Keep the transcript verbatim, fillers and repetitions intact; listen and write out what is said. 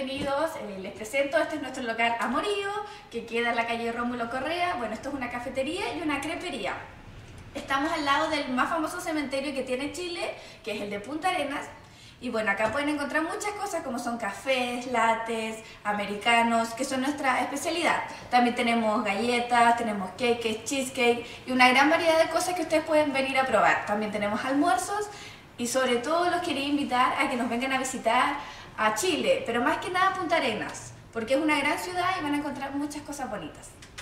bienvenidos. Eh, les presento, este es nuestro local Amorío, que queda en la calle Rómulo Correa. Bueno, esto es una cafetería y una crepería. Estamos al lado del más famoso cementerio que tiene Chile, que es el de Punta Arenas. Y bueno, acá pueden encontrar muchas cosas como son cafés, lates, americanos, que son nuestra especialidad. También tenemos galletas, tenemos cakes, cheesecake y una gran variedad de cosas que ustedes pueden venir a probar. También tenemos almuerzos y sobre todo los quería invitar a que nos vengan a visitar a Chile, pero más que nada a Punta Arenas, porque es una gran ciudad y van a encontrar muchas cosas bonitas.